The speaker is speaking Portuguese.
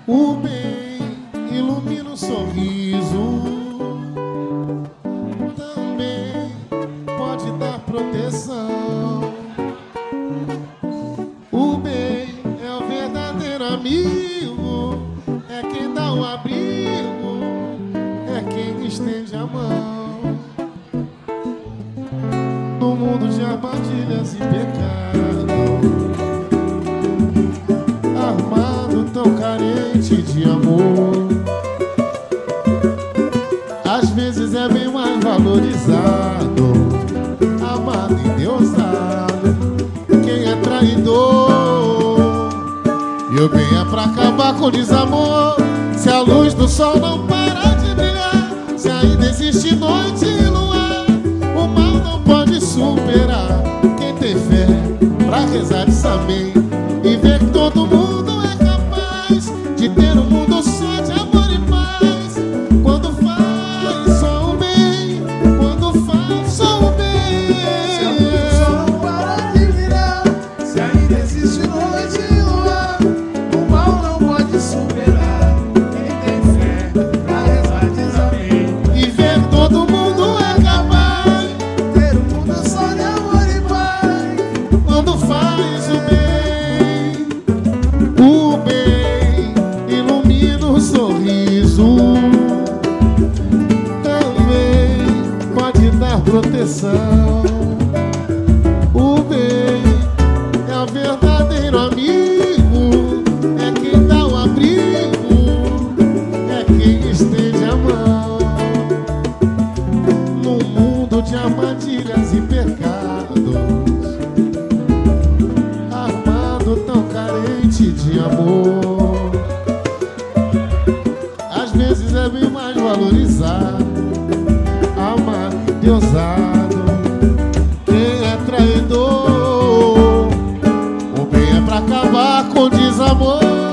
O bem ilumina o sorriso, também pode dar proteção. O bem é o verdadeiro amigo, é quem dá o abrigo, é quem estende a mão. No mundo de armadilhas e pecado, armado tão carente de amor, às vezes é bem mais valorizado, amado e deusado, quem é traidor. E o bem é pra acabar com o desamor. Se a luz do sol não parar de brilhar, se ainda existe noite e luar, o mal não pode superar. Quem tem fé pra rezar diz amém e ver que todo mundo é capaz de ter um mundo só de amor e paz. Quando faz só o bem, quando faz só o bem. Se a luz do sol não parar de brilhar, se ainda existe noite e luar, o mal não pode superar. Quem tem fé pra rezar diz amém E ver que todo mundo é capaz ter um mundo só de amor e paz. quando faz o bem. O bem ilumina o sorriso, também pode dar proteção. O bem é o verdadeiro amigo, é quem dá o abrigo, é quem estende a mão. Num mundo de armadilhas e pecados, armado tão carente de amor, às vezes é bem mais valorizado, amado e deusado, quem é traidor. O bem é pra acabar com o desamor.